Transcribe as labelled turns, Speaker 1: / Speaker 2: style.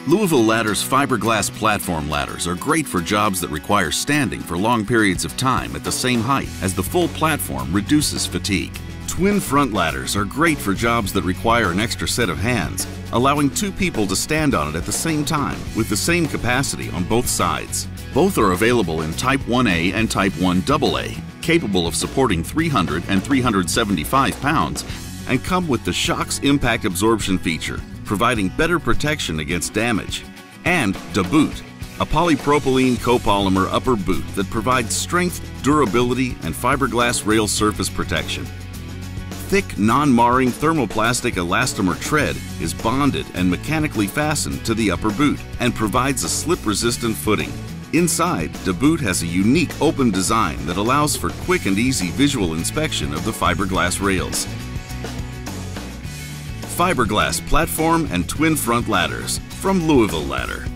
Speaker 1: Louisville Ladder's fiberglass platform ladders are great for jobs that require standing for long periods of time at the same height, as the full platform reduces fatigue. Twin front ladders are great for jobs that require an extra set of hands, allowing two people to stand on it at the same time with the same capacity on both sides. Both are available in Type 1A and Type 1AA, capable of supporting 300 and 375 pounds, and come with the Shock's impact absorption feature, providing better protection against damage. And the boot, a polypropylene copolymer upper boot that provides strength, durability, and fiberglass rail surface protection. Thick, non-marring thermoplastic elastomer tread is bonded and mechanically fastened to the upper boot and provides a slip-resistant footing. Inside, the boot has a unique open design that allows for quick and easy visual inspection of the fiberglass rails. Fiberglass platform and twin front ladders from Louisville Ladder.